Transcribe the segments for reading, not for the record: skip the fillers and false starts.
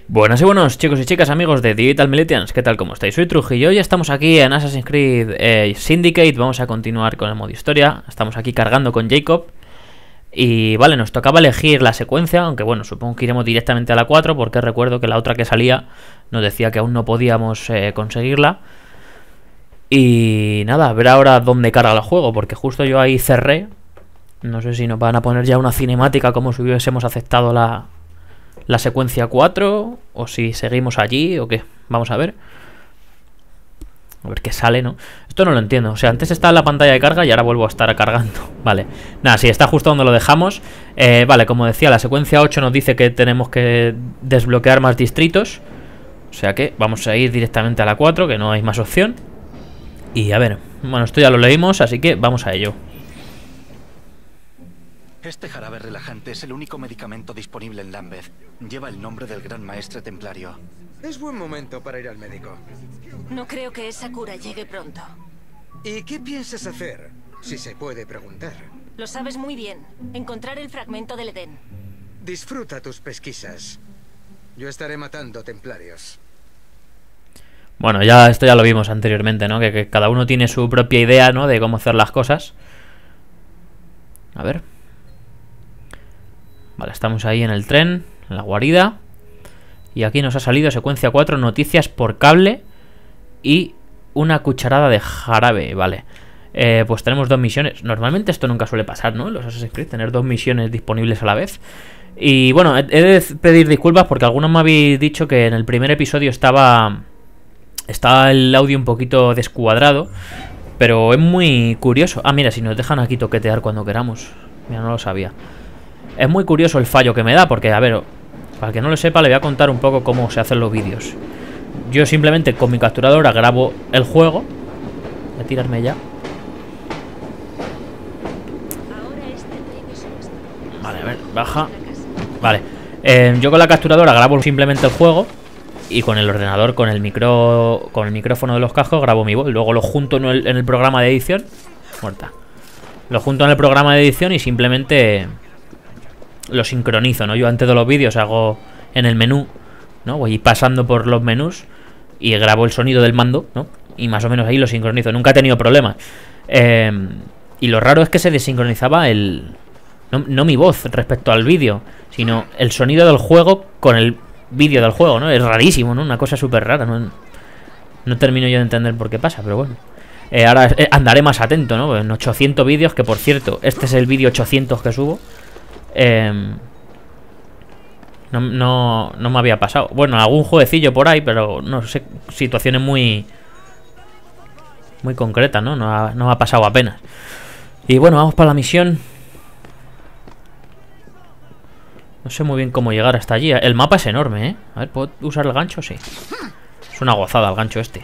Buenas y buenos chicos y chicas, amigos de Digital Militians, ¿qué tal? ¿Cómo estáis? Soy Trujillo y estamos aquí en Assassin's Creed Syndicate. Vamos a continuar con el modo historia. Estamos aquí cargando con Jacob. Y vale, nos tocaba elegir la secuencia, aunque bueno, supongo que iremos directamente a la 4, porque recuerdo que la otra que salía nos decía que aún no podíamos conseguirla. Y nada, a ver ahora dónde carga el juego, porque justo yo ahí cerré. No sé si nos van a poner ya una cinemática como si hubiésemos aceptado la secuencia 4, o si seguimos allí, o qué. Vamos a ver. A ver qué sale, ¿no? Esto no lo entiendo. O sea, antes estaba en la pantalla de carga y ahora vuelvo a estar cargando. Vale. Nada, sí, está justo donde lo dejamos. Vale, como decía, la secuencia 8 nos dice que tenemos que desbloquear más distritos. O sea que vamos a ir directamente a la 4, que no hay más opción. Y a ver, bueno, esto ya lo leímos, así que vamos a ello. Este jarabe relajante es el único medicamento disponible en Lambeth. Lleva el nombre del gran maestre templario. Es buen momento para ir al médico. No creo que esa cura llegue pronto. ¿Y qué piensas hacer? Si se puede preguntar. Lo sabes muy bien. Encontrar el fragmento del Edén. Disfruta tus pesquisas. Yo estaré matando templarios. Bueno, ya esto ya lo vimos anteriormente, ¿no? Que cada uno tiene su propia idea, ¿no? De cómo hacer las cosas. A ver. Vale, estamos ahí en el tren, en la guarida. Y aquí nos ha salido secuencia 4, noticias por cable y una cucharada de jarabe, vale. Pues tenemos 2 misiones. Normalmente esto nunca suele pasar, ¿no? En los Assassin's Creed, tener 2 misiones disponibles a la vez. Y bueno, he de pedir disculpas porque algunos me habéis dicho que en el primer episodio estaba el audio un poquito descuadrado. Pero es muy curioso. Ah, mira, si nos dejan aquí toquetear cuando queramos. Mira, no lo sabía. Es muy curioso el fallo que me da, porque, a ver, para el que no lo sepa, le voy a contar un poco cómo se hacen los vídeos. Yo simplemente con mi capturadora grabo el juego. Voy a tirarme ya. Vale, a ver, baja. Vale, yo con la capturadora grabo simplemente el juego. Y con el ordenador, con el micrófono de los cascos, grabo mi voz. Luego lo junto en el programa de edición. Muerta. Lo junto en el programa de edición y simplemente lo sincronizo, ¿no? Yo antes de los vídeos hago en el menú, ¿no? Voy pasando por los menús y grabo el sonido del mando, ¿no? Y más o menos ahí lo sincronizo. Nunca he tenido problemas. Y lo raro es que se desincronizaba no mi voz respecto al vídeo, sino el sonido del juego con el vídeo del juego, ¿no? Es rarísimo, ¿no? Una cosa súper rara, no termino yo de entender por qué pasa, pero bueno. Ahora andaré más atento, ¿no? En 800 vídeos, que por cierto, este es el vídeo 800 que subo. No me había pasado. Bueno, algún jueguecillo por ahí, pero no sé, situaciones muy concretas, ¿no? No me ha pasado apenas. Y bueno, vamos para la misión. No sé muy bien cómo llegar hasta allí. El mapa es enorme, ¿eh? A ver, ¿puedo usar el gancho? Sí. Es una gozada el gancho este.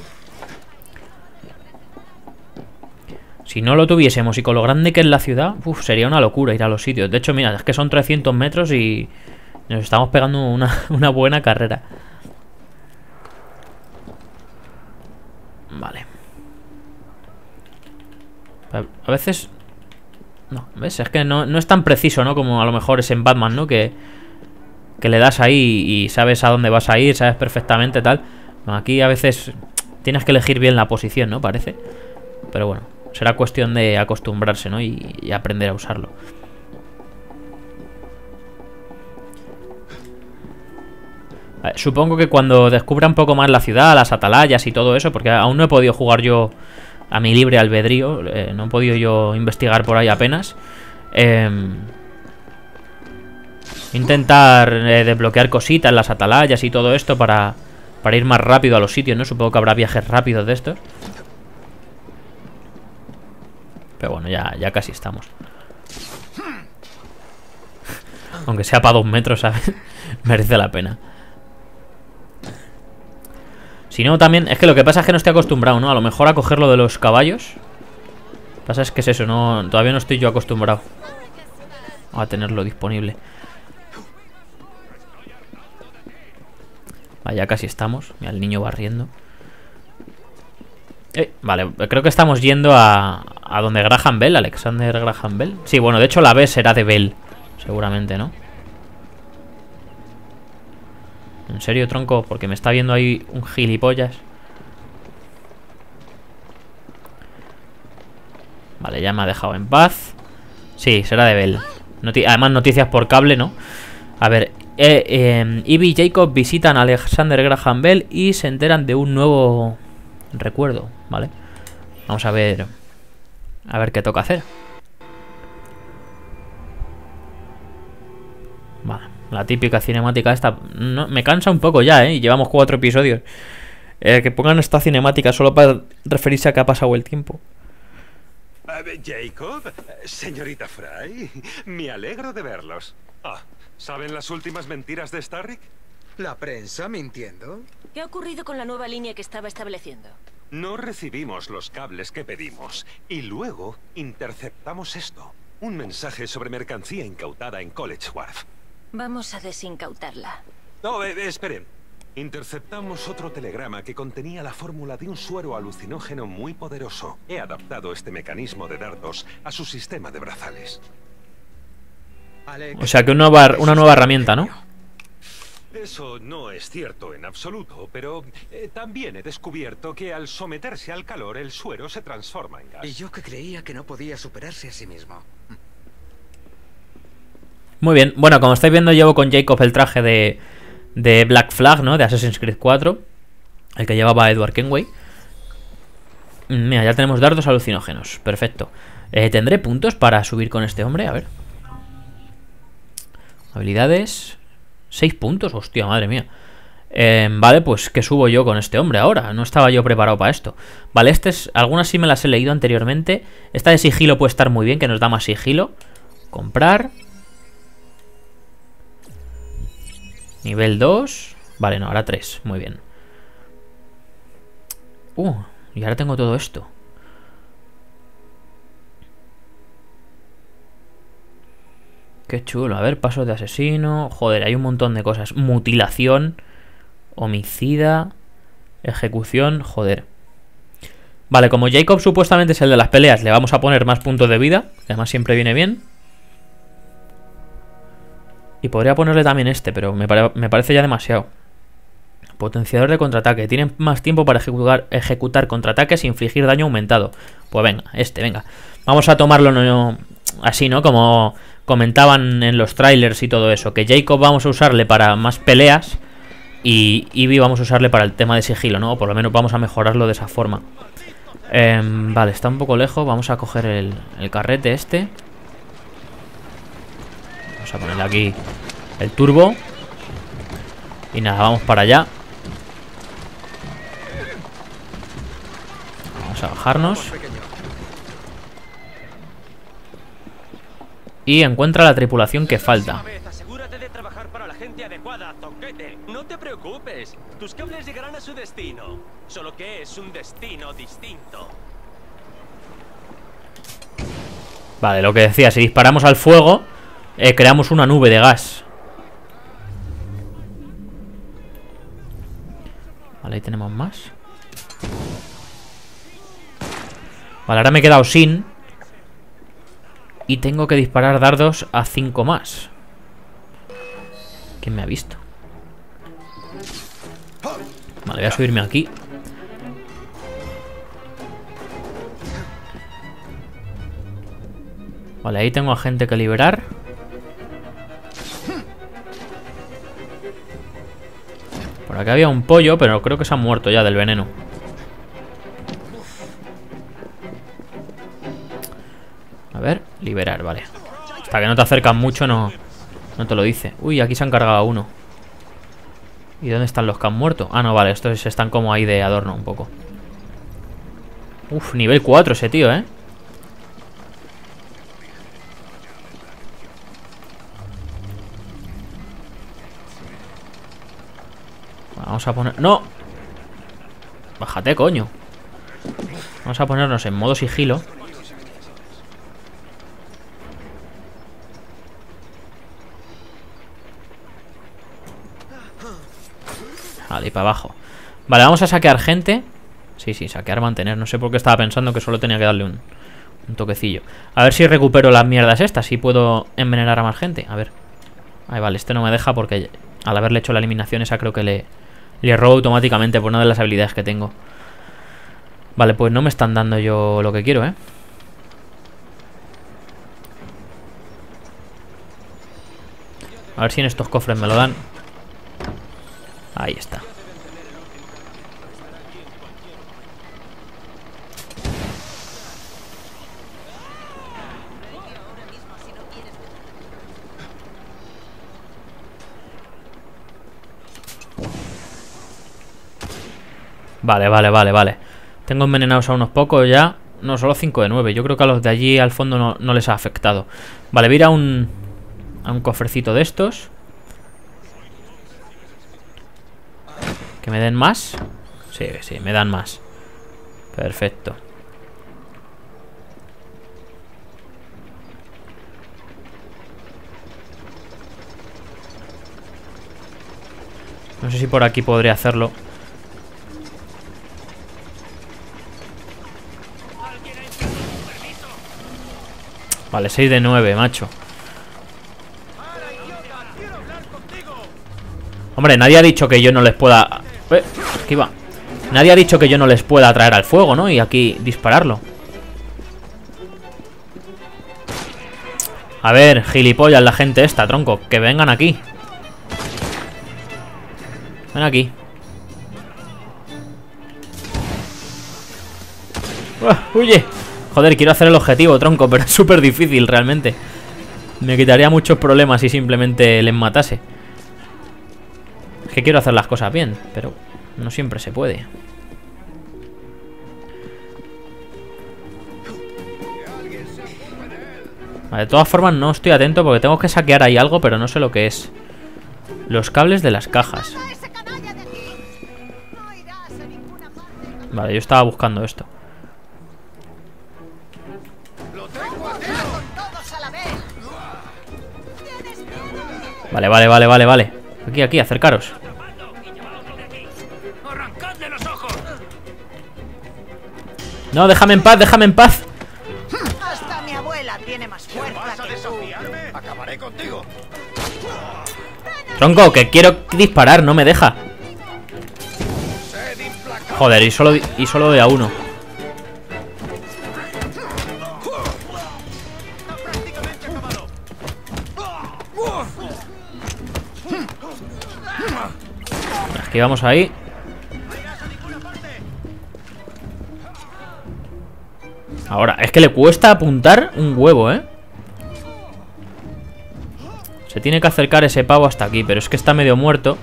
Si no lo tuviésemos y con lo grande que es la ciudad, sería una locura ir a los sitios. De hecho, mira, es que son 300 metros y nos estamos pegando una buena carrera. Vale. A veces... No, ¿ves? Es que no es tan preciso, ¿no? Como a lo mejor es en Batman, ¿no? Que le das ahí y sabes a dónde vas a ir, sabes perfectamente tal. Bueno, aquí a veces tienes que elegir bien la posición, ¿no? Parece. Pero bueno, será cuestión de acostumbrarse, ¿no? Y aprender a usarlo. Vale, supongo que cuando descubra un poco más la ciudad, las atalayas y todo eso, porque aún no he podido jugar yo a mi libre albedrío, no he podido yo investigar por ahí apenas. Intentar desbloquear cositas, las atalayas y todo esto para ir más rápido a los sitios, ¿no? Supongo que habrá viajes rápidos de estos. Pero bueno, ya casi estamos. Aunque sea para 2 metros, ¿sabes? Merece la pena. Si no, también... Es que lo que pasa es que no estoy acostumbrado, ¿no? A lo mejor a coger lo de los caballos. Lo que pasa es que es eso, no, todavía no estoy yo acostumbrado a tenerlo disponible. Vaya, casi estamos. Mira, el niño barriendo. Vale, creo que estamos yendo a donde Graham Bell, Alexander Graham Bell. Sí, bueno, de hecho la B será de Bell, seguramente, ¿no? ¿En serio, tronco? Porque me está viendo ahí un gilipollas. Vale, ya me ha dejado en paz. Sí, será de Bell. Además, noticias por cable, ¿no? A ver, Ivy y Jacob visitan a Alexander Graham Bell y se enteran de un nuevo recuerdo, ¿vale? Vamos a ver qué toca hacer. Vale, la típica cinemática esta. No, me cansa un poco ya, ¿eh? Llevamos 4 episodios. Que pongan esta cinemática solo para referirse a que ha pasado el tiempo. Jacob, señorita Fry, me alegro de verlos. ¿Saben las últimas mentiras de Starrick? ¿La prensa mintiendo? ¿Qué ha ocurrido con la nueva línea que estaba estableciendo? No recibimos los cables que pedimos y luego interceptamos esto. Un mensaje sobre mercancía incautada en College Wharf. Vamos a desincautarla. No, esperen. Interceptamos otro telegrama que contenía la fórmula de un suero alucinógeno muy poderoso. He adaptado este mecanismo de dardos a su sistema de brazales. O sea que una nueva herramienta, ¿no? Eso no es cierto en absoluto, pero también he descubierto que al someterse al calor el suero se transforma en gas. Y yo que creía que no podía superarse a sí mismo. Muy bien, bueno, como estáis viendo llevo con Jacob el traje de Black Flag, ¿no? De Assassin's Creed 4. El que llevaba Edward Kenway. Mira, ya tenemos dardos alucinógenos. Perfecto. ¿Tendré puntos para subir con este hombre? A ver. Habilidades. 6 puntos, hostia, madre mía. Vale, pues ¿qué subo yo con este hombre ahora? No estaba yo preparado para esto. Vale, algunas sí me las he leído anteriormente. Esta de sigilo puede estar muy bien, que nos da más sigilo. Comprar. Nivel 2. Vale, no, ahora 3, muy bien. Y ahora tengo todo esto. Qué chulo, a ver, pasos de asesino. Joder, hay un montón de cosas. Mutilación, homicida, ejecución, joder. Vale, como Jacob supuestamente es el de las peleas, le vamos a poner más puntos de vida, que además siempre viene bien. Y podría ponerle también este, pero me parece ya demasiado. Potenciador de contraataque. Tiene más tiempo para ejecutar contraataques e infligir daño aumentado. Pues venga, venga. Vamos a tomarlo así, ¿no? Como comentaban en los trailers y todo eso. Que Jacob vamos a usarle para más peleas y Ivy vamos a usarle para el tema de sigilo, ¿no? O por lo menos vamos a mejorarlo de esa forma. Vale, está un poco lejos. Vamos a coger el carrete este. Vamos a ponerle aquí el turbo. Y nada, vamos para allá. Vamos a bajarnos. Y encuentra la tripulación que falta. Asegúrate de trabajar para la gente adecuada, zoquete. No te preocupes, tus cables llegarán a su destino. Solo que es un destino distinto. Vale, lo que decía, si disparamos al fuego, creamos una nube de gas. Vale, ahí tenemos más. Vale, ahora me he quedado sin. Y tengo que disparar dardos a 5 más. ¿Quién me ha visto? Vale, voy a subirme aquí. Vale, ahí tengo a gente que liberar. Por acá había un pollo, pero creo que se ha muerto ya del veneno. A ver, liberar, vale. Hasta que no te acercan mucho no te lo dice. Uy, aquí se han cargado a uno. ¿Y dónde están los que han muerto? Ah, no, vale, estos están como ahí de adorno un poco. Uf, nivel 4 ese tío, ¿eh? Vamos a poner... ¡No! Bájate, coño. Vamos a ponernos en modo sigilo. Vale, y para abajo. Vale, vamos a saquear gente. Sí, saquear, mantener. No sé por qué estaba pensando que solo tenía que darle un toquecillo. A ver si recupero las mierdas estas. Si puedo envenenar a más gente. A ver. Ahí, vale, este no me deja porque Al haberle hecho la eliminación esa creo que le robo automáticamente por una de las habilidades que tengo. Vale, pues no me están dando yo lo que quiero, ¿eh? A ver si en estos cofres me lo dan. Ahí está. Vale. Tengo envenenados a unos pocos ya. No, solo 5 de 9. Yo creo que a los de allí al fondo no les ha afectado. Vale, voy a ir a un cofrecito de estos. ¿Que me den más? Sí, me dan más. Perfecto. No sé si por aquí podría hacerlo. Vale, 6 de 9, macho. Hombre, nadie ha dicho que yo no les pueda... esquiva. Nadie ha dicho que yo no les pueda atraer al fuego, ¿no? Y aquí dispararlo. A ver, gilipollas la gente esta, tronco. Que vengan aquí. Ven aquí. ¡Huye! Joder, quiero hacer el objetivo, tronco, pero es súper difícil realmente. Me quitaría muchos problemas si simplemente les matase. Es que quiero hacer las cosas bien, pero no siempre se puede. Vale, de todas formas no estoy atento porque tengo que saquear ahí algo, pero no sé lo que es. Los cables de las cajas. Vale, yo estaba buscando esto. Vale. Aquí, acercaros. No, déjame en paz. Hasta mi abuela tiene más fuerza que tú. Acabaré contigo. Tronco, que quiero disparar, no me deja. Joder, y solo doy a uno. Esquivamos ahí. Ahora, es que le cuesta apuntar un huevo, ¿eh? Se tiene que acercar ese pavo hasta aquí, pero es que está medio muerto.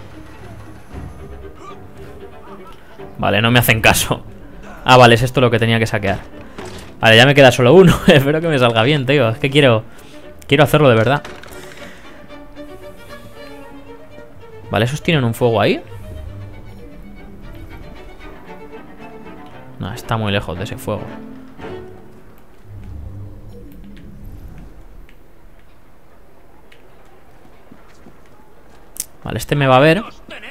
Vale, no me hacen caso. Ah, vale, es esto lo que tenía que saquear. Vale, ya me queda solo uno. Espero que me salga bien, tío. Es que quiero hacerlo de verdad. Vale, ¿esos tienen un fuego ahí? No, está muy lejos de ese fuego. Vale, este me va a ver.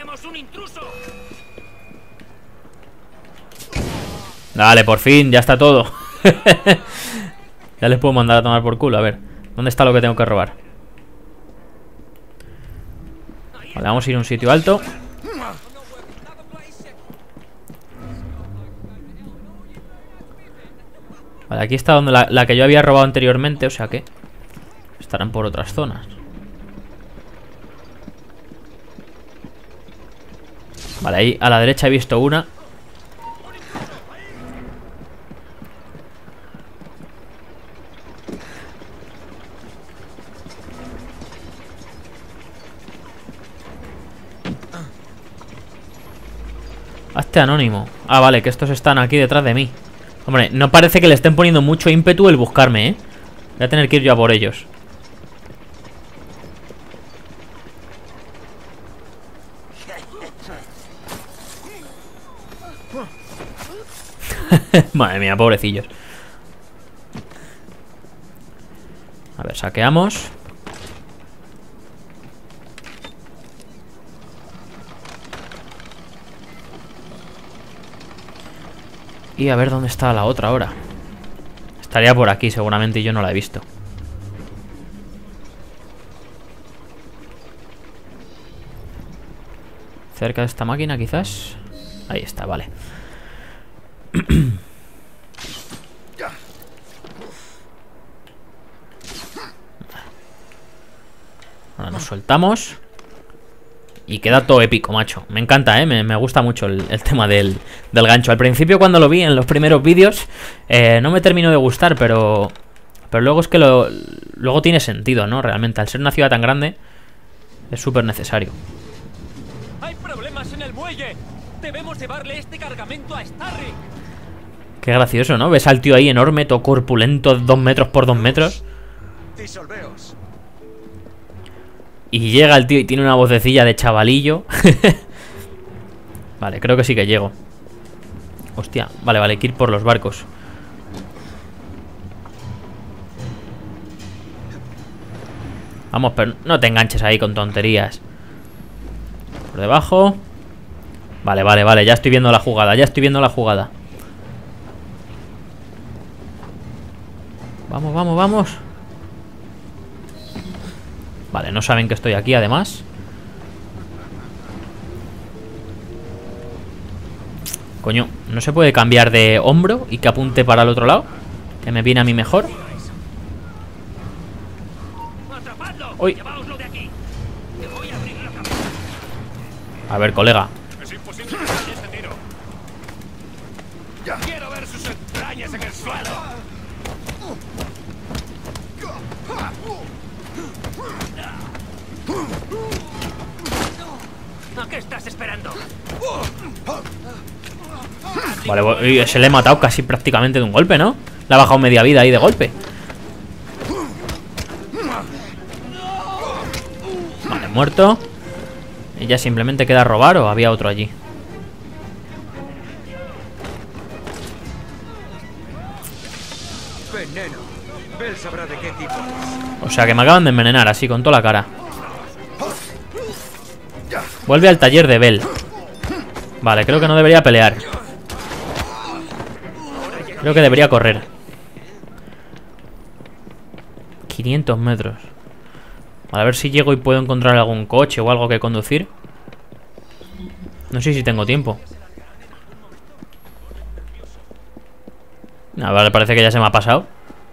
Dale, por fin, ya está todo. Ya les puedo mandar a tomar por culo. A ver, ¿dónde está lo que tengo que robar? Vale, vamos a ir a un sitio alto. Vale, aquí está donde la que yo había robado anteriormente. O sea que estarán por otras zonas. Vale, ahí a la derecha he visto una. Hazte anónimo. Ah, vale, que estos están aquí detrás de mí. Hombre, no parece que le estén poniendo mucho ímpetu el buscarme, ¿eh? Voy a tener que ir yo a por ellos. Madre mía, pobrecillos. A ver, saqueamos. Y a ver dónde está la otra ahora. Estaría por aquí seguramente y yo no la he visto. Cerca de esta máquina, quizás. Ahí está, vale. Ahora nos soltamos. Y queda todo épico, macho. Me encanta, me gusta mucho el tema del gancho. Al principio, cuando lo vi en los primeros vídeos, no me terminó de gustar, pero luego es que luego tiene sentido, ¿no? Realmente, al ser una ciudad tan grande, es súper necesario. ¡Hay problemas en el muelle! ¡Debemos llevarle este cargamento a Starrick! Qué gracioso, ¿no? Ves al tío ahí enorme, todo corpulento, 2 metros por 2 metros. Disolveos. Y llega el tío y tiene una vocecilla de chavalillo. Vale, creo que sí que llego. Hostia, vale, hay que ir por los barcos. Vamos, pero no te enganches ahí con tonterías. Por debajo. Vale, ya estoy viendo la jugada, Vamos. Vale, no saben que estoy aquí, además. Coño, ¿no se puede cambiar de hombro y que apunte para el otro lado? Que me viene a mí mejor. Uy. A ver, colega. Es imposible que falle este tiro. Quiero ver sus entrañas en el suelo. ¿A qué estás esperando? Vale, se le he matado casi prácticamente de un golpe, ¿no? Le ha bajado media vida ahí de golpe. Vale, muerto. Y ya simplemente queda robar o había otro allí. Veneno. Bell sabrá de qué tipo es. O sea que me acaban de envenenar así con toda la cara. Vuelve al taller de Bell. Vale, creo que no debería pelear. Creo que debería correr. 500 metros. Vale, a ver si llego y puedo encontrar algún coche o algo que conducir. No sé si tengo tiempo. Vale, parece que ya se me ha pasado.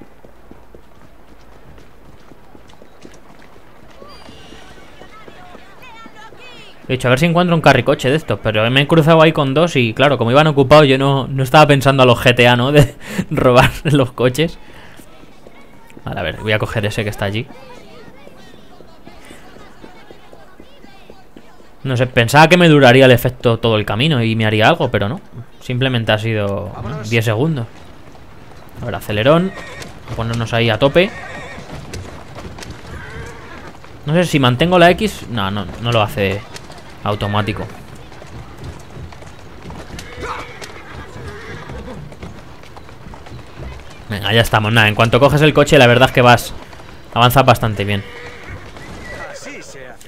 He dicho, a ver si encuentro un carricoche de estos. Pero me he cruzado ahí con dos y claro, como iban ocupados, yo no estaba pensando a los GTA, ¿no? De robar los coches. Vale, a ver, voy a coger ese que está allí. No sé, pensaba que me duraría el efecto todo el camino y me haría algo, pero no. Simplemente ha sido 10 segundos. A ver, acelerón. A ponernos ahí a tope. No sé si mantengo la X. No lo hace automático. Venga, ya estamos. Nada, en cuanto coges el coche, la verdad es que avanzas bastante bien. Así se hace.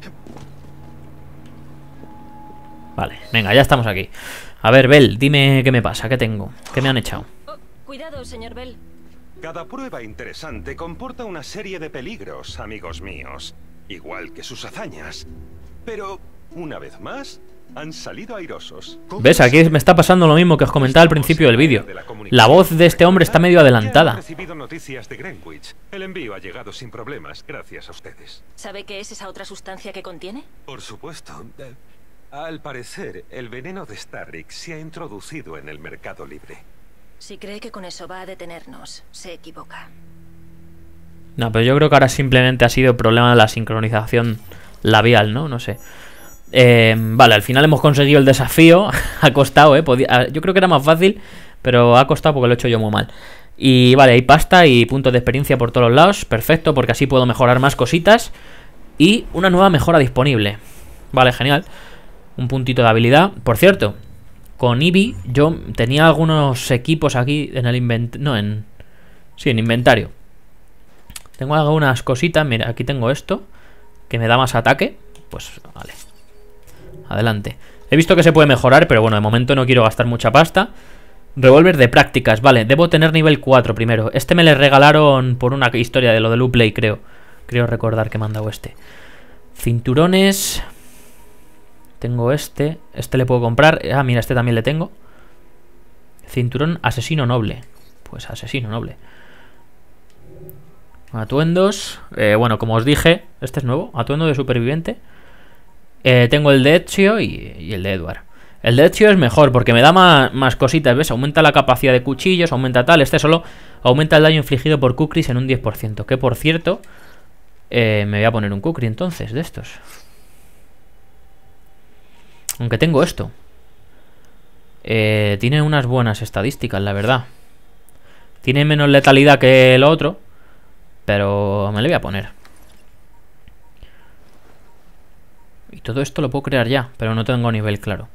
Vale, venga, ya estamos aquí. A ver, Bell, dime qué me pasa, qué tengo, qué me han echado. Oh, cuidado, señor Bell. Cada prueba interesante comporta una serie de peligros, amigos míos, igual que sus hazañas. Pero, una vez más, han salido airosos. ¿Ves? Aquí me está pasando lo mismo que os comentaba al principio del vídeo. La voz de este hombre está medio adelantada. He recibido noticias de Greenwich. El envío ha llegado sin problemas, gracias a ustedes. ¿Sabe qué es esa otra sustancia que contiene? Por supuesto. Al parecer, el veneno de Starrick se ha introducido en el mercado libre. Si cree que con eso va a detenernos, se equivoca. No, pero yo creo que ahora simplemente ha sido problema de la sincronización labial, ¿no? No sé. Vale, al final hemos conseguido el desafío. Ha costado, yo creo que era más fácil, pero ha costado porque lo he hecho yo muy mal. Y vale, hay pasta y puntos de experiencia por todos los lados. Perfecto, porque así puedo mejorar más cositas. Y una nueva mejora disponible. Vale, genial. Un puntito de habilidad. Por cierto, con Eevee yo tenía algunos equipos aquí en el inventario. Sí, en inventario. Tengo algunas cositas. Mira, aquí tengo esto, que me da más ataque. Pues vale. Adelante. He visto que se puede mejorar, pero bueno, de momento no quiero gastar mucha pasta. Revólver de prácticas, vale. Debo tener nivel 4 primero. Este me le regalaron por una historia de lo del Uplay, creo. Creo recordar que me han dado este. Cinturones. Tengo este. Este le puedo comprar. Ah, mira, este también le tengo. Cinturón asesino noble. Pues asesino noble. Atuendos. Bueno, como os dije, este es nuevo. Atuendo de superviviente. Tengo el de Ezio y el de Edward. El de Ezio es mejor porque me da más cositas, ¿ves? Aumenta la capacidad de cuchillos, aumenta tal. Este solo aumenta el daño infligido por Kukris en un 10%. Que por cierto, me voy a poner un Kukri entonces de estos. Aunque tengo esto. Tiene unas buenas estadísticas, la verdad. Tiene menos letalidad que lo otro, pero me lo voy a poner. Y todo esto lo puedo crear ya, pero no tengo nivel claro.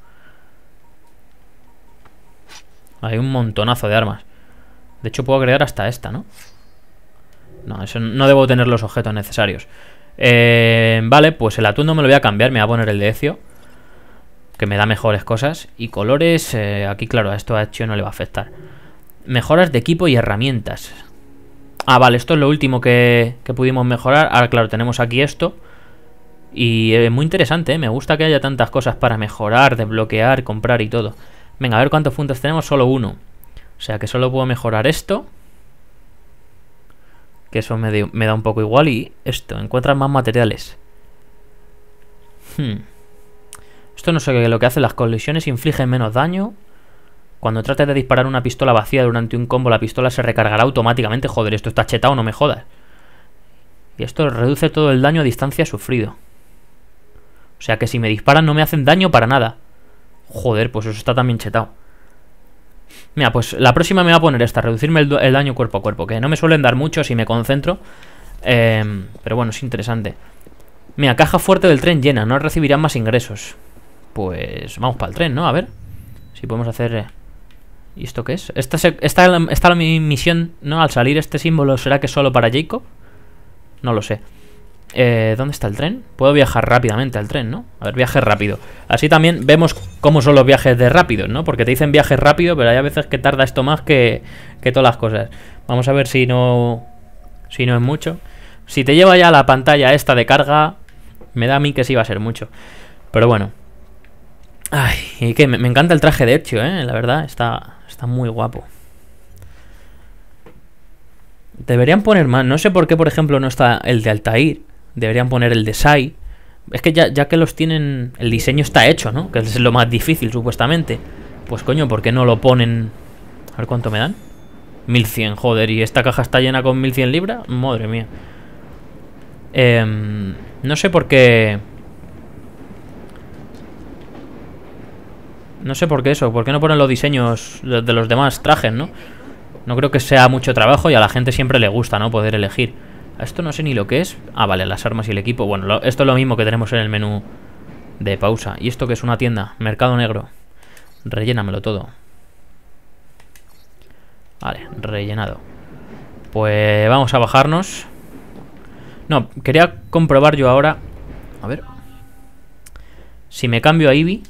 Hay un montonazo de armas. De hecho puedo crear hasta esta, ¿no? No, eso no debo tener los objetos necesarios. Vale, pues el atuendo me lo voy a cambiar. Me voy a poner el de Ezio, que me da mejores cosas. Y colores, aquí claro, a esto a Ezio no le va a afectar. Mejoras de equipo y herramientas. Ah, vale, esto es lo último que pudimos mejorar. Ahora claro, tenemos aquí esto. Y es muy interesante, ¿eh? Me gusta que haya tantas cosas para mejorar, desbloquear, comprar y todo. Venga, a ver cuántos puntos tenemos. Solo uno. O sea que solo puedo mejorar esto, que eso me da un poco igual. Y esto, encuentras más materiales. Esto no sé qué. Lo que hace, las colisiones infligen menos daño. Cuando trates de disparar una pistola vacía durante un combo, la pistola se recargará automáticamente. Joder, esto está chetado, no me jodas. Y esto reduce todo el daño a distancia sufrido. O sea que si me disparan no me hacen daño para nada. Joder, pues eso está también chetado. Mira, pues la próxima me va a poner esta, reducirme el daño cuerpo a cuerpo, que no me suelen dar mucho si me concentro. Pero bueno, es interesante. Mira, caja fuerte del tren llena, no recibirán más ingresos. Pues vamos para el tren, ¿no? A ver si podemos hacer... ¿Y esto qué es? Esta la misión, ¿no? Al salir este símbolo, ¿será que es solo para Jacob? No lo sé. ¿Dónde está el tren? Puedo viajar rápidamente al tren, ¿no? A ver, viaje rápido. Así también vemos cómo son los viajes de rápido, ¿no? Porque te dicen viaje rápido, pero hay a veces que tarda esto más que todas las cosas. Vamos a ver si no es mucho. Si te lleva ya la pantalla esta de carga, me da a mí que sí va a ser mucho. Pero bueno. Ay, y que me encanta el traje de Ezio, la verdad, está muy guapo. Deberían poner más. No sé por qué, por ejemplo, no está el de Altair. Deberían poner el de Sai. Es que ya que los tienen... El diseño está hecho, ¿no? Que es lo más difícil, supuestamente. Pues coño, ¿por qué no lo ponen? A ver cuánto me dan. 1100, joder. ¿Y esta caja está llena con 1100 libras? Madre mía. No sé por qué... No sé por qué eso. ¿Por qué no ponen los diseños de los demás trajes, no? No creo que sea mucho trabajo y a la gente siempre le gusta, ¿no? Poder elegir. Esto no sé ni lo que es. Ah, vale, las armas y el equipo. Bueno, esto es lo mismo que tenemos en el menú de pausa. ¿Y esto que es una tienda? Mercado negro. Rellénamelo todo. Vale, rellenado. Pues vamos a bajarnos. No, quería comprobar yo ahora. A ver. Si me cambio a Eevee.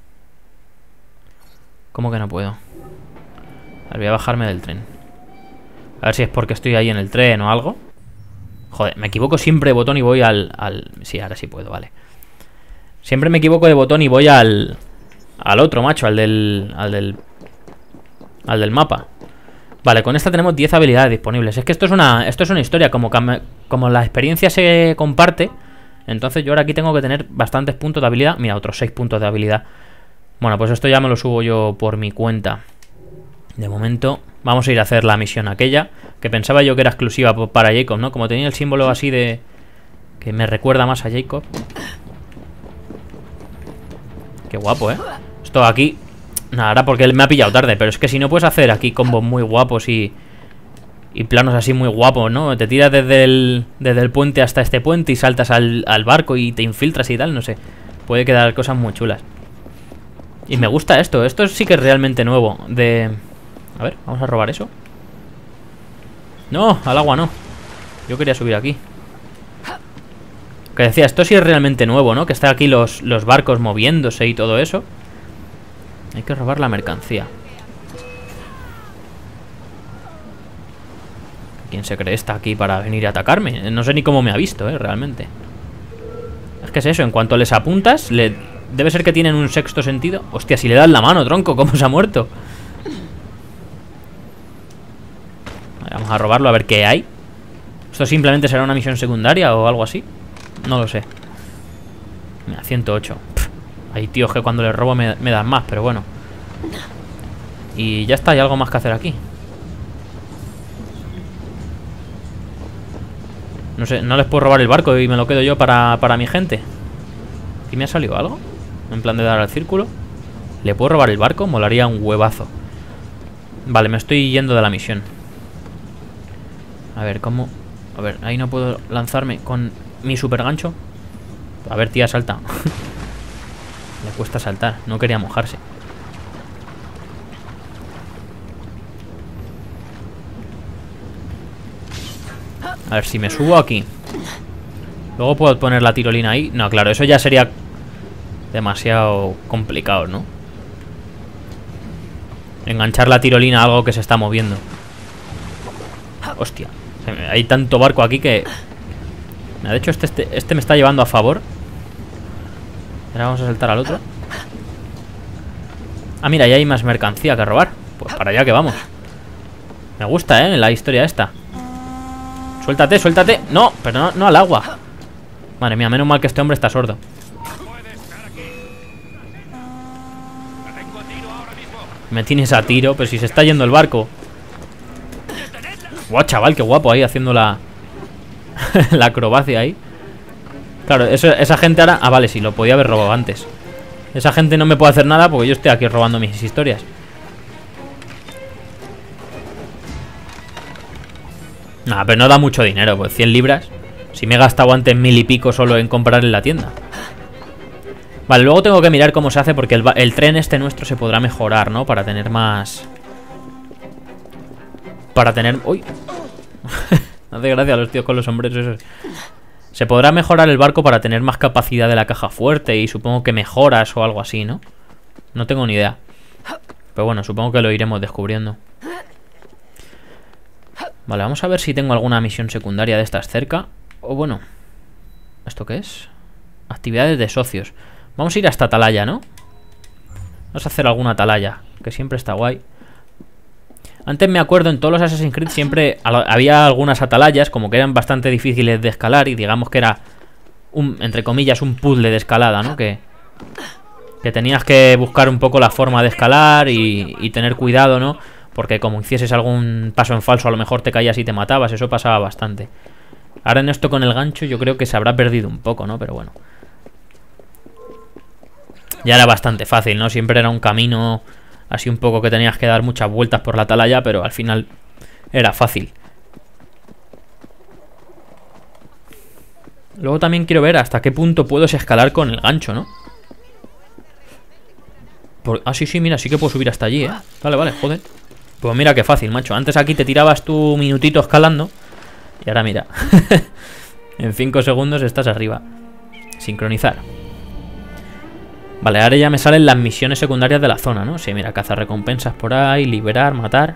¿Cómo que no puedo? A ver, voy a bajarme del tren. A ver si es porque estoy ahí en el tren o algo. Joder, me equivoco siempre de botón y voy al... Sí, ahora sí puedo, vale. Siempre me equivoco de botón y voy al otro, macho, al del mapa. Vale, con esta tenemos 10 habilidades disponibles. Es que esto es una historia. Como la experiencia se comparte, entonces yo ahora aquí tengo que tener bastantes puntos de habilidad. Mira, otros 6 puntos de habilidad. Bueno, pues esto ya me lo subo yo por mi cuenta. De momento vamos a ir a hacer la misión aquella, que pensaba yo que era exclusiva para Jacob, ¿no? Como tenía el símbolo así de... que me recuerda más a Jacob. Qué guapo, ¿eh? Esto aquí... Nada, ahora porque él me ha pillado tarde, pero es que si no puedes hacer aquí combos muy guapos y planos así muy guapos, ¿no? Te tiras desde el puente hasta este puente y saltas al barco y te infiltras y tal, no sé. Puede quedar cosas muy chulas. Y me gusta esto sí que es realmente nuevo. A ver, vamos a robar eso. No, al agua no. Yo quería subir aquí. Que decía, esto sí es realmente nuevo, ¿no? Que está aquí los barcos moviéndose y todo eso. Hay que robar la mercancía. ¿Quién se cree esta aquí para venir a atacarme? No sé ni cómo me ha visto, realmente. Es que es eso, en cuanto les apuntas, Debe ser que tienen un sexto sentido. Hostia, si le das la mano, tronco, ¿cómo se ha muerto? Vamos a robarlo a ver qué hay. ¿Esto simplemente será una misión secundaria o algo así? No lo sé. Mira, 108. Hay tíos que cuando les robo me dan más, pero bueno. Y ya está, hay algo más que hacer aquí. No sé, no les puedo robar el barco y me lo quedo yo para mi gente. ¿Y me ha salido algo? En plan de dar al círculo. ¿Le puedo robar el barco? Molaría un huevazo. Vale, me estoy yendo de la misión. A ver, ¿cómo? A ver, ahí no puedo lanzarme con mi super gancho. A ver, tía, salta. Le cuesta saltar, no quería mojarse. A ver, si me subo aquí. Luego puedo poner la tirolina ahí. No, claro, eso ya sería demasiado complicado, ¿no? Enganchar la tirolina a algo que se está moviendo. Hostia, hay tanto barco aquí que... De hecho, este me está llevando a favor. Ahora vamos a saltar al otro. Ah, mira, ya hay más mercancía que robar. Pues para allá que vamos. Me gusta, la historia esta. Suéltate, suéltate. No, pero no al agua. Madre mía, menos mal que este hombre está sordo. Me tienes a tiro, pero si se está yendo el barco. Guau, chaval, qué guapo ahí haciendo la la acrobacia ahí. Claro, esa gente ahora... Ah, vale, sí, lo podía haber robado antes. Esa gente no me puede hacer nada porque yo estoy aquí robando mis historias. Nah, pero no da mucho dinero, pues 100 libras. Si me he gastado antes 1000 y pico solo en comprar en la tienda. Vale, luego tengo que mirar cómo se hace porque el tren este nuestro se podrá mejorar, ¿no? Para tener más... Para tener... ¡Uy! No hace gracia a los tíos con los sombreros esos. Se podrá mejorar el barco para tener más capacidad de la caja fuerte y supongo que mejoras o algo así, ¿no? No tengo ni idea. Pero bueno, supongo que lo iremos descubriendo. Vale, vamos a ver si tengo alguna misión secundaria de estas cerca. O bueno, ¿esto qué es? Actividades de socios. Vamos a ir hasta Atalaya, ¿no? Vamos a hacer alguna atalaya, que siempre está guay. Antes me acuerdo, en todos los Assassin's Creed siempre había algunas atalayas, como que eran bastante difíciles de escalar. Y digamos que era, entre comillas, un puzzle de escalada, ¿no? Que tenías que buscar un poco la forma de escalar y tener cuidado, ¿no? Porque como hicieses algún paso en falso, a lo mejor te caías y te matabas. Eso pasaba bastante. Ahora en esto con el gancho yo creo que se habrá perdido un poco, ¿no? Pero bueno. Ya era bastante fácil, ¿no? Siempre era un camino... Así un poco que tenías que dar muchas vueltas por la atalaya, pero al final era fácil. Luego también quiero ver hasta qué punto puedo escalar con el gancho, ¿no? Ah, sí, mira, sí que puedo subir hasta allí, ¿eh? Vale, joder. Pues mira qué fácil, macho. Antes aquí te tirabas tu minutito escalando. Y ahora mira. En 5 segundos estás arriba. Sincronizar. Vale, ahora ya me salen las misiones secundarias de la zona, ¿no? Sí, mira, cazar recompensas por ahí, liberar, matar.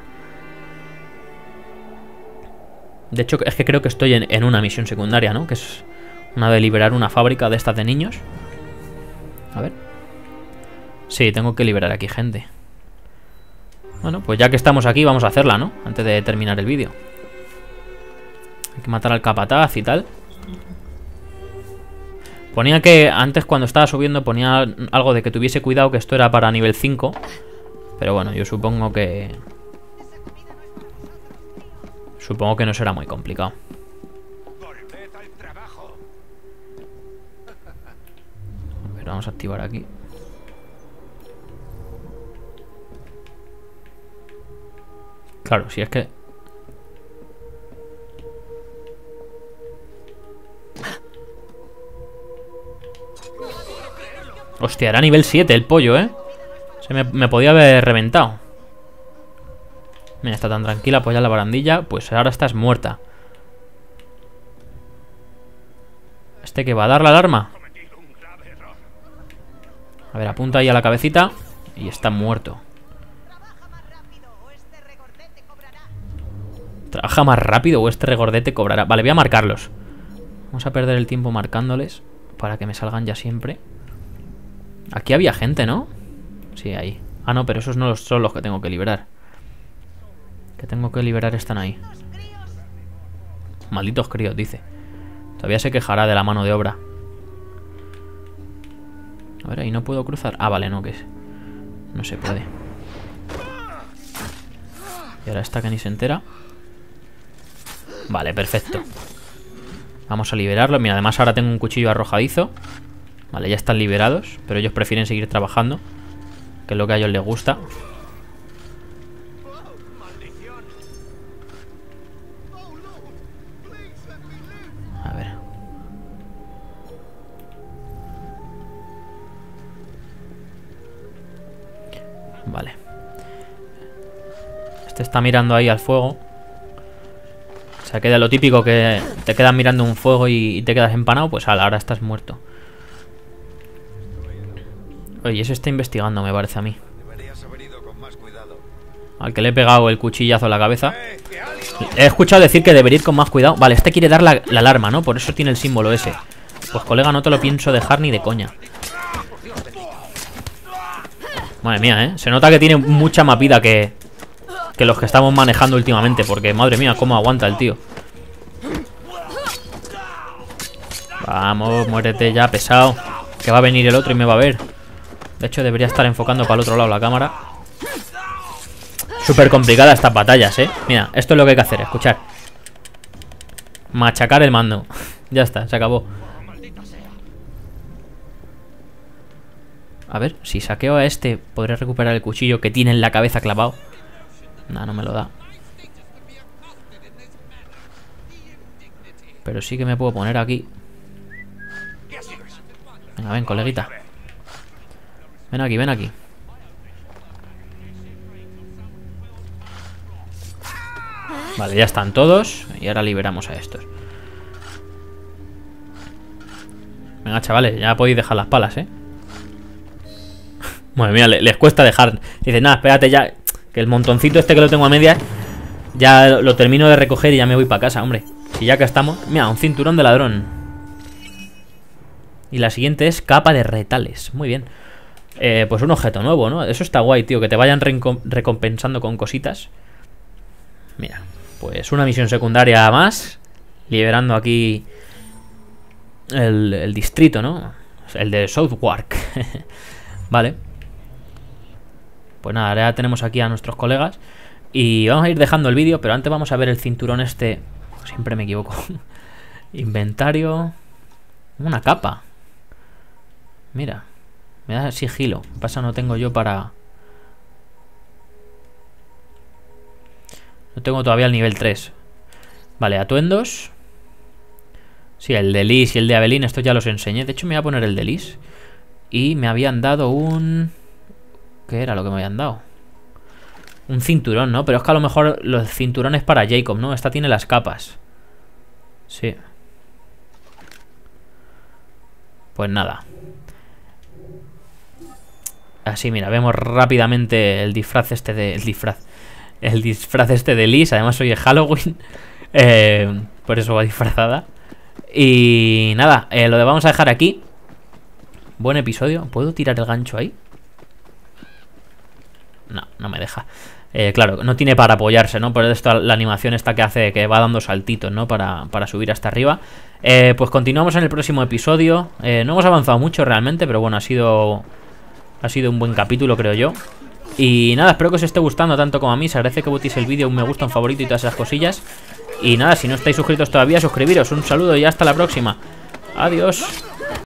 De hecho, es que creo que estoy en una misión secundaria, ¿no? Que es una de liberar una fábrica de estas de niños. A ver. Sí, tengo que liberar aquí gente. Bueno, pues ya que estamos aquí, vamos a hacerla, ¿no? Antes de terminar el vídeo. Hay que matar al capataz y tal. Ponía que antes cuando estaba subiendo ponía algo de que tuviese cuidado, que esto era para nivel 5. Pero bueno, yo supongo que... Supongo que no será muy complicado. A ver, vamos a activar aquí. Claro, si es que... Hostia, era nivel 7 el pollo, ¿eh? Me podía haber reventado. Mira, está tan tranquila, apoya la barandilla. Pues ahora estás muerta. ¿Este que va a dar la alarma? A ver, apunta ahí a la cabecita. Y está muerto. Trabaja más rápido o este regordete cobrará. Vale, voy a marcarlos. Vamos a perder el tiempo marcándoles para que me salgan ya siempre. Aquí había gente, ¿no? Sí, ahí. Ah, no, pero esos no son los que tengo que liberar. Que tengo que liberar están ahí. Malditos críos, dice. Todavía se quejará de la mano de obra. A ver, ahí no puedo cruzar. Ah, vale, no, que es. No se puede. Y ahora esta que ni se entera. Vale, perfecto. Vamos a liberarlo. Mira, además ahora tengo un cuchillo arrojadizo. Vale, ya están liberados. Pero ellos prefieren seguir trabajando, que es lo que a ellos les gusta. A ver. Vale. Este está mirando ahí al fuego. O sea, queda lo típico que te quedas mirando un fuego y te quedas empanado. Pues ahora estás muerto. Oye, ese está investigando, me parece a mí. Al que le he pegado el cuchillazo a la cabeza. He escuchado decir que debería ir con más cuidado. Vale, este quiere dar la alarma, ¿no? Por eso tiene el símbolo ese. Pues colega, no te lo pienso dejar ni de coña. Madre mía, ¿eh? Se nota que tiene mucha más vida que los que estamos manejando últimamente. Porque, madre mía, cómo aguanta el tío. Vamos, muérete ya, pesado. Que va a venir el otro y me va a ver. De hecho, debería estar enfocando para el otro lado la cámara. Súper complicada estas batallas, ¿eh? Mira, esto es lo que hay que hacer, escuchar. Machacar el mando. Ya está, se acabó. A ver, si saqueo a este, podré recuperar el cuchillo que tiene en la cabeza clavado. Nah, no me lo da. Pero sí que me puedo poner aquí. Venga, ven, coleguita. Ven aquí, ven aquí. Vale, ya están todos. Y ahora liberamos a estos. Venga, chavales, ya podéis dejar las palas, ¿eh? Madre mía, les cuesta dejar. Dicen, nada, espérate ya, que el montoncito este que lo tengo a medias, ya lo termino de recoger y ya me voy para casa, hombre. Si ya que estamos. Mira, un cinturón de ladrón. Y la siguiente es capa de retales. Muy bien. Pues un objeto nuevo, ¿no? Eso está guay, tío, que te vayan recompensando con cositas. Mira, pues una misión secundaria más. Liberando aquí el distrito, ¿no? El de Southwark. Vale. Pues nada, ahora ya tenemos aquí a nuestros colegas. Y vamos a ir dejando el vídeo, pero antes vamos a ver el cinturón este. Siempre me equivoco. Inventario. Una capa. Mira. Me da sigilo. Lo que pasa, no tengo yo para... No tengo todavía el nivel 3. Vale, atuendos. Sí, el de Liz y el de Evelyn, estos ya los enseñé. De hecho, me voy a poner el de Liz. Y me habían dado un... ¿Qué era lo que me habían dado? Un cinturón, ¿no? Pero es que a lo mejor los cinturones para Jacob, ¿no? Esta tiene las capas. Sí. Pues nada. Así, mira, vemos rápidamente el disfraz este de... El disfraz este de Liz. Además hoy es Halloween. Por eso va disfrazada. Y nada, lo vamos a dejar aquí. Buen episodio. ¿Puedo tirar el gancho ahí? No, no me deja. Claro, no tiene para apoyarse, ¿no? Por esto la animación esta que hace, que va dando saltitos, ¿no? Para subir hasta arriba. Pues continuamos en el próximo episodio. No hemos avanzado mucho realmente, pero bueno, ha sido un buen capítulo, creo yo. Y nada, espero que os esté gustando tanto como a mí. Se agradece que votéis el vídeo, un me gusta, un favorito y todas esas cosillas. Y nada, si no estáis suscritos todavía, suscribiros. Un saludo y hasta la próxima. Adiós.